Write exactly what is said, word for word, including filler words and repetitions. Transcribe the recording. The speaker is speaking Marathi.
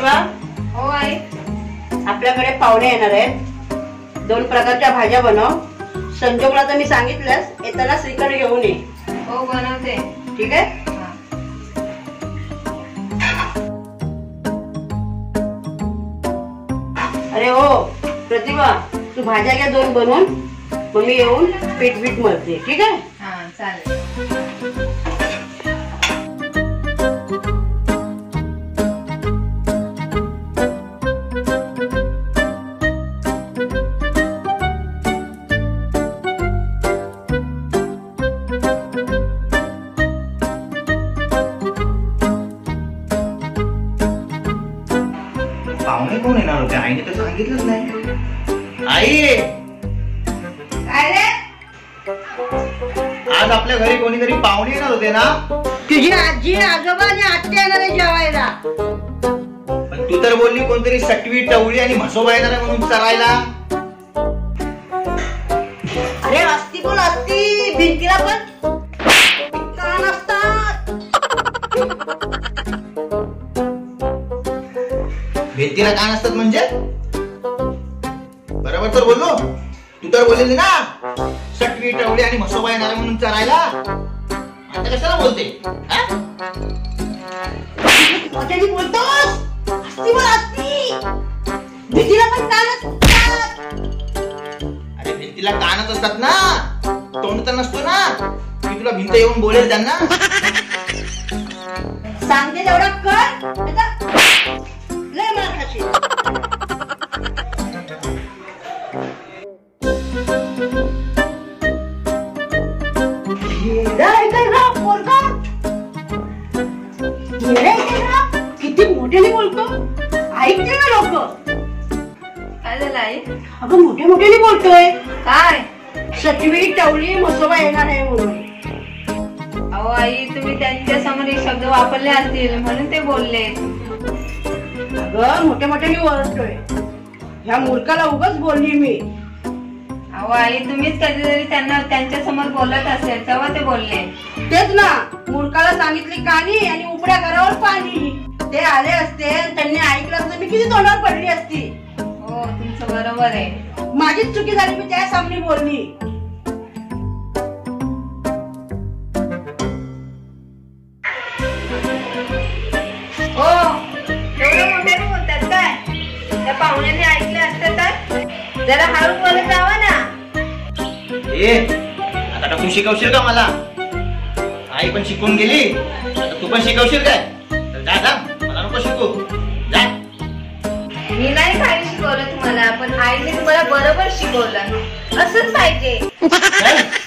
प्रतिभा. हो आई. आपल्याकडे पाहुणे येणार आहेत. दोन प्रकारच्या भाज्या बनव. संजोगला तर मी सांगितलंस, येताना श्रीखंड घेऊन ये. हो बनवते. ठीक आहे. अरे हो प्रतिभा, तू भाज्या घ्या दोन बनवून, मग मी येऊन पीठ बीठ मळते. ठीक आहे. हा चालेल. पाहुणे कोण येणार होते? आईने तर सांगितलंच नाही. आई, काय रे? आज आपल्या घरी कोणीतरी पाहुणे येणार होते ना? तुझी आजी आजोबा आणि आत्या येणार आहे जेवायला. पण तू तर बोलली कोणतरी सटवी टवळी आणि म्हसोबा येणार आहे म्हणून चरायला. अरे असती पण असती, भिंतीला पण कान असतात. भिंतीला कान असतात म्हणजे? बरोबर तर बोललो. तू तर बोलली ना सटवी टवळी आणि म्हसोबा येणार आहे म्हणून चरायला. आता कशाला बोलते? मोठ्याने बोलतोस. असती पण असती, भिंतीला पण कान असतात. अरे भिंतीला कानच असतात ना, तोंड तर नसतो ना. मी तुला भिंत येऊन बोलेल त्यांना. सांगते तेवढा कर, लय मार खाशील. किती मोठ्याने बोलतो, ऐकते ना लोक. काय झालं आई? अगं मोठ्या मोठ्याने बोलतोय. काय? सटवी टवळी म्हसोबा येणार आहे म्हणून. अहो आई, तुम्ही त्यांच्या समोर हे शब्द वापरले असतील म्हणून ते बोलले. अगं मोठ्या मोठ्याने ओरडतोय. ह्या मूर्खाला उगाच बोलली मी. अहो आई, तुम्हीच कधीतरी त्यांना त्यांच्या समोर बोलत असेल तेव्हा ते बोलले. तेच ना, मूर्खाला सांगितली कानी आणि उपड्या घरावर पाणी. ते आले असते आणि त्यांनी ऐकलं असतं, मी किती तोंडावर पडली असती. हो तुमचं बरोबर आहे. माझीच चुकी झाली, मी त्या सामने बोलली. हो एवढं मोठ्याने बोलतात काय? त्या पाहुण्याने ऐकलं असतं तर जरा हळू बोलत जावा ना. ए, आता तू शिकवशील का मला? आई पण शिकून गेली, आता तू पण शिकवशील काय? तर जा जा, मला नको शिकू. जा. मी नाही काही शिकवलं तुम्हाला, पण आईने तुम्हाला बरोबर शिकवलं. असंच पाहिजे.